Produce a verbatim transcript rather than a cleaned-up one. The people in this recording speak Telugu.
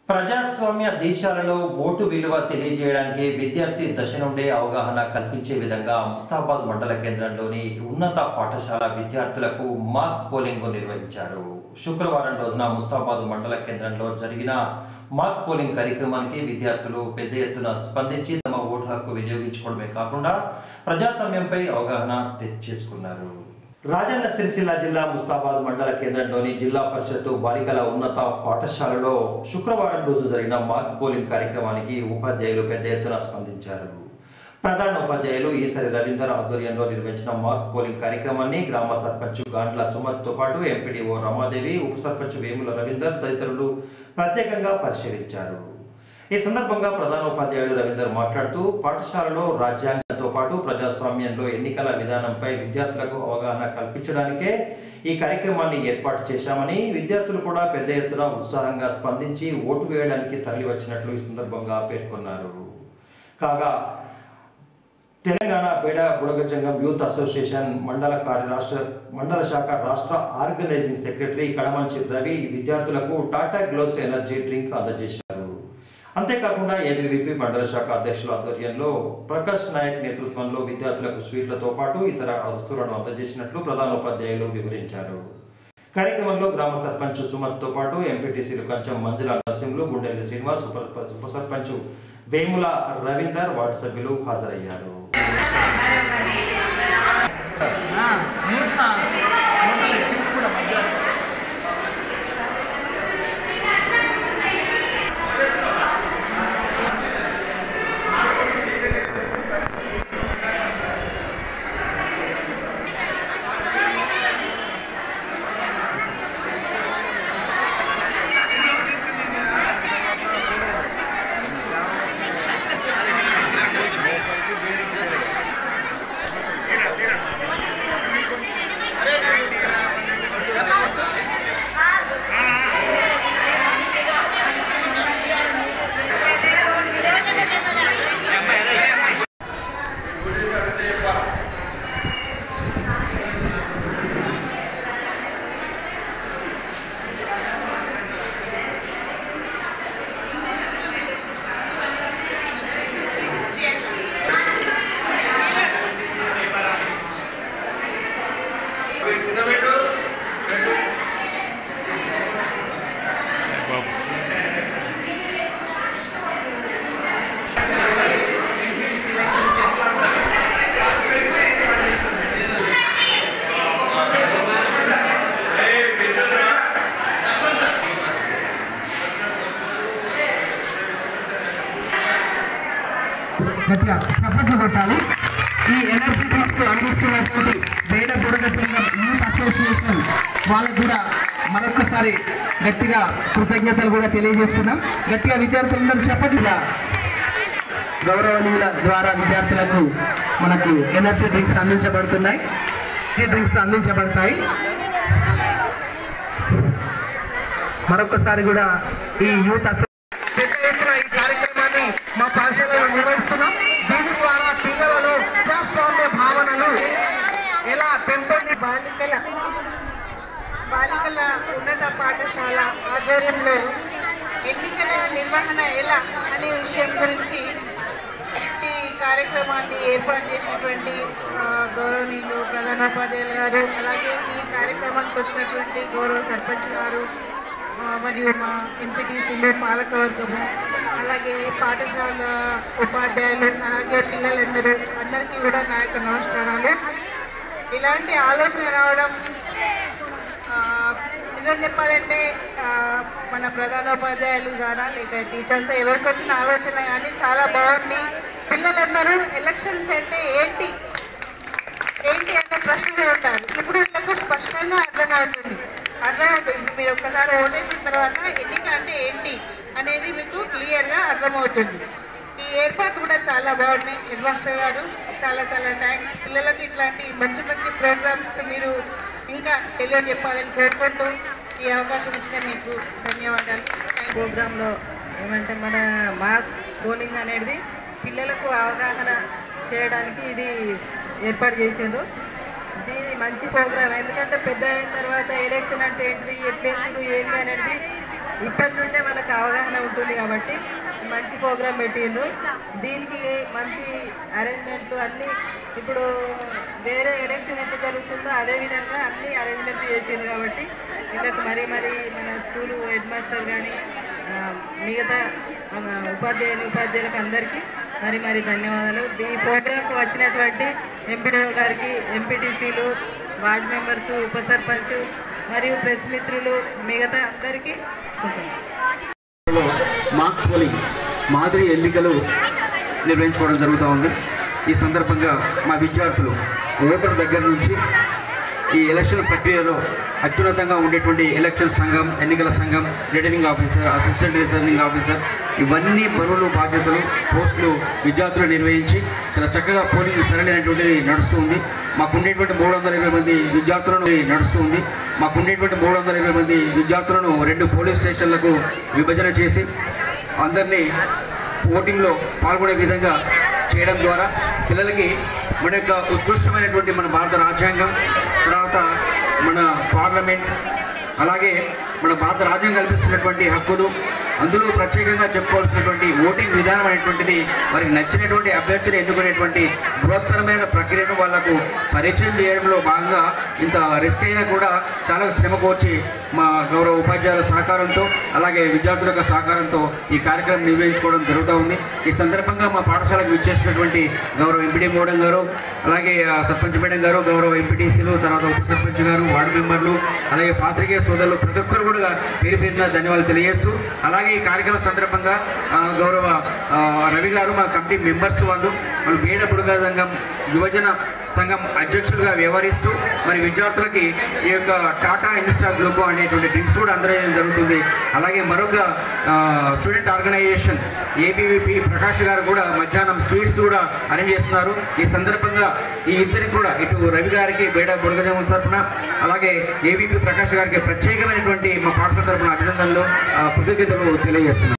ప్రజాస్వామ్య దేశాలలో ఓటు విలువ తెలియజేయడానికి విద్యార్థి దశ నుండే అవగాహన కల్పించే విధంగా ముస్తాబాద్ మండల కేంద్రంలోని ఉన్నత పాఠశాల విద్యార్థులకు మాక్ పోలింగ్ నిర్వహించారు. శుక్రవారం రోజున ముస్తాబాద్ మండల కేంద్రంలో జరిగిన మాక్ పోలింగ్ కార్యక్రమానికి విద్యార్థులు పెద్ద ఎత్తున స్పందించి తమ ఓటు హక్కు వినియోగించుకోవడమే కాకుండా ప్రజాస్వామ్యంపై అవగాహన తెచ్చేసుకున్నారు. రాజన్న సిరిసిల్ల జిల్లా ముస్తాబాద్ మండల కేంద్రంలోని జిల్లా పరిషత్ బాలికల ఉన్నత పాఠశాలలో శుక్రవారం రోజు జరిగిన మాక్ పోలింగ్ కార్యక్రమానికి ఉపాధ్యాయులు పెద్ద ఎత్తున స్పందించారు. ప్రధాన ఉపాధ్యాయులు ఈసరి రవీందర్ ఆధ్వర్యంలో నిర్వహించిన మాక్ పోలింగ్ కార్యక్రమాన్ని గ్రామ సర్పంచ్ గాండ్ల సుమత్తో పాటు ఎంపీడీఓ రమాదేవి, ఉప సర్పంచ్ వేముల రవీందర్ తదితరులు ప్రత్యేకంగా పరిశీలించారు. ఈ సందర్భంగా ప్రధాన ఉపాధ్యాయుడు రవీందర్ మాట్లాడుతూ పాఠశాలలో రాజ్యాంగంతో పాటు ప్రజాస్వామ్యంలో ఎన్నికల విధానంపై విద్యార్థులకు అవగాహన కల్పించడానికే ఈ కార్యక్రమాన్ని ఏర్పాటు చేశామని, విద్యార్థులు కూడా పెద్ద ఎత్తున ఉత్సాహంగా స్పందించి ఓటు వేయడానికి తరలివచ్చినట్లు ఈ సందర్భంగా పేర్కొన్నారు. కాగా తెలంగాణ బేడ బుడగజంగం యూత్ అసోసియేషన్ మండల కార్యరాష్ట్ర మండల శాఖ రాష్ట్ర ఆర్గనైజింగ్ సెక్రటరీ కడమంచి రవి విద్యార్థులకు టాటా గ్లోస్ ఎనర్జీ డ్రింక్ అందజేశారు. అంతేకాకుండా ఏబీవీపీ మండల శాఖ అధ్యక్షుల ఆధ్వర్యంలో ప్రకాష్ నాయక్ నేతృత్వంలో విద్యార్థులకు స్వీట్లతో పాటు ఇతర వస్తువులను అందజేసినట్లు ప్రధాన ఉపాధ్యాయులు వివరించారు. కార్యక్రమంలో గ్రామ సర్పంచ్ సుమత్తో పాటు ఎంపీటీసీలు కంచం మంజుల నరసింహులు, గుండెల్లి శ్రీనివాస్, ఉప సర్పంచ్ వేముల రవీందర్, వార్డు సభ్యులు హాజరయ్యారు. గట్టిగా చప్పట్లు కొట్టాలి. ఈ ఎనర్జీ డ్రింక్స్ అందిస్తున్నటువంటి బేడ బుడగ సంఘం యూత్ అసోసియేషన్ వాళ్ళకు కూడా మరొకసారి గట్టిగా కృతజ్ఞతలు కూడా తెలియజేస్తున్నాం. గట్టిగా విద్యార్థులందరూ చప్పట్లుగా గౌరవనీయుల ద్వారా విద్యార్థులకు మనకు ఎనర్జీ డ్రింక్స్ అందించబడుతున్నాయి ఎనర్జీ డ్రింక్స్ అందించబడతాయి. మరొకసారి కూడా ఈ యూత్ ఈ కార్యక్రమాన్ని మా పాఠశాలలో నిర్వహిస్తున్నాం. దీని ద్వారా పిల్లలలో ప్రజాస్వామ్య భావనలు ఎలా పెంపొంది బాలికల బాలికల ఉన్నత పాఠశాల ఆధ్వర్యంలో ఎన్నికల నిర్వహణ ఎలా అనే విషయం గురించి ఈ కార్యక్రమాన్ని ఏర్పాటు చేసినటువంటి గౌరవనీయులు ప్రధానోపాధ్యాయులు గారు, అలాగే ఈ కార్యక్రమానికి వచ్చినటువంటి గౌరవ సర్పంచ్ గారు మరియు మా ఎంపీటీసీలు, పాలకవర్గము, అలాగే పాఠశాల ఉపాధ్యాయులు, అలాగే పిల్లలందరూ అందరికీ కూడా నా యొక్క నమస్కారాలు. ఇలాంటి ఆలోచన రావడం నిజం చెప్పాలంటే మన ప్రధానోపాధ్యాయులు గారా లేక టీచర్స్ ఎవరికి వచ్చిన ఆలోచన కానీ చాలా బాగుంది. పిల్లలందరూ ఎలక్షన్స్ అంటే ఏంటి ఏంటి అనే ప్రశ్నలు ఉంటారు. ఇప్పుడు వీళ్ళకు స్పష్టంగా అర్థమవుతుంది అర్థమవుతుంది మీరు ఒక్కసారి ఓటేసిన తర్వాత ఎన్నిక అంటే ఏంటి అనేది మీకు క్లియర్గా అర్థమవుతుంది. ఈ ఏర్పాటు కూడా చాలా బాగున్నాయి. హెడ్ మాస్టర్ గారు చాలా చాలా థ్యాంక్స్. పిల్లలకు ఇట్లాంటి మంచి మంచి ప్రోగ్రామ్స్ మీరు ఇంకా తెలియజెప్పాలని కోరుకుంటూ ఈ అవకాశం ఇచ్చిన మీకు ధన్యవాదాలు. ప్రోగ్రాంలో ఏమంటే మన మాస్ పోలింగ్ అనేది పిల్లలకు అవగాహన చేయడానికి ఇది ఏర్పాటు చేసిండ్రు. ఇది మంచి ప్రోగ్రామ్. ఎందుకంటే పెద్ద అయిన తర్వాత ఎలక్షన్ అంటే ఏంటిది, ఎట్లేసుడు ఏంటి అనేది ఇప్పటి నుండే వాళ్ళకి అవగాహన ఉంటుంది కాబట్టి మంచి ప్రోగ్రాం పెట్టిండ్రు. దీనికి మంచి అరేంజ్మెంట్లు అన్నీ ఇప్పుడు వేరే ఎలక్షన్ ఎంత జరుగుతుందో అదేవిధంగా అన్ని అరేంజ్మెంట్ చేసిండ్రు కాబట్టి వీళ్ళకి మరీ మరీ మన స్కూలు హెడ్ మాస్టర్ కానీ మిగతా ఉపాధ్యాయులు ఉపాధ్యాయులకు అందరికీ మరి మరి ధన్యవాదాలు. ఈ ప్రోగ్రాంకు వచ్చినటువంటి ఎంపీడీఓ గారికి, ఎంపీటీసీలు, వార్డు మెంబర్సు, ఉప సర్పంచ్ మరియు ప్రెస్ మిత్రులు మిగతా అందరికీ మాక్ పోలింగ్ మాదిరి ఎన్నికలు నిర్వహించుకోవడం జరుగుతూ ఉంది. ఈ సందర్భంగా మా విద్యార్థులు ఓటర్ దగ్గర నుంచి ఈ ఎలక్షన్ ప్రక్రియలో అత్యున్నతంగా ఉండేటువంటి ఎలక్షన్ సంఘం, ఎన్నికల సంఘం, returning officer, assistant returning officer ఇవన్నీ పనులు బాధ్యతలు పోస్టులు విద్యార్థులు నిర్వహించి చాలా చక్కగా పోలింగ్ సరైనటువంటిది నడుస్తుంది. మాకుండేటువంటి మూడు వందల ఇరవై మంది విద్యార్థులను నడుస్తుంది మాకుండేటువంటి మూడు వందల ఇరవై మంది విద్యార్థులను రెండు పోలీస్ స్టేషన్లకు విభజన చేసి అందరినీ ఓటింగ్లో పాల్గొనే విధంగా చేయడం ద్వారా పిల్లలకి మన యొక్క ఉత్కృష్టమైనటువంటి మన భారత రాజ్యాంగం, తర్వాత మన పార్లమెంట్, అలాగే మన భారత రాజ్యాంగం కల్పిస్తున్నటువంటి హక్కులు, అందులో ప్రత్యేకంగా చెప్పుకోవాల్సినటువంటి ఓటింగ్ విధానం అనేటువంటిది వారికి నచ్చినటువంటి అభ్యర్థిని ఎన్నుకునేటువంటి బృహత్తరమైన ప్రక్రియను వాళ్లకు పరిచయం చేయడంలో భాగంగా ఇంత రిస్క్ అయినా కూడా చాలా శ్రమ కోర్చి మా గౌరవ ఉపాధ్యాయుల సహకారంతో అలాగే విద్యార్థుల యొక్క సహకారంతో ఈ కార్యక్రమం నిర్వహించుకోవడం జరుగుతూ ఉంది. ఈ సందర్భంగా మా పాఠశాలకు విచ్చేసినటువంటి గౌరవ ఎంపీడీ మేడం గారు, అలాగే సర్పంచ్ మేడం గారు, గౌరవ ఎంపీటీసీలు, తర్వాత ఉప సర్పంచ్ గారు, వార్డు మెంబర్లు, అలాగే పాత్రికేయ సోదరులు ప్రతి ఒక్కరు కూడా పేరు పేరున ధన్యవాదాలు తెలియజేస్తూ, అలాగే ఈ కార్యక్రమం సందర్భంగా గౌరవ రవి గారు మా కమిటీ మెంబర్స్ వాళ్ళు వాళ్ళు వేడ బుడగ సంఘం యువజన సంఘం అధ్యక్షులుగా వ్యవహరిస్తూ మరి విద్యార్థులకి ఈ యొక్క టాటా ఇన్స్టా గ్లోబో అనేటువంటి డ్రింక్స్ కూడా అందజేయడం జరుగుతుంది. అలాగే మరొక స్టూడెంట్ ఆర్గనైజేషన్ ఏబీవీపీ ప్రకాష్ గారు కూడా మధ్యాహ్నం స్వీట్స్ కూడా అరేంజ్ చేస్తున్నారు. ఈ సందర్భంగా ఈ ఇద్దరికి కూడా ఇటు రవి గారికి బేడ బుడగజం తరఫున అలాగే ఏబీపీ ప్రకాష్ గారికి ప్రత్యేకమైనటువంటి మా పాఠశాల తరఫున అభినందనలు కృతజ్ఞతలు తెలియజేస్తున్నాను.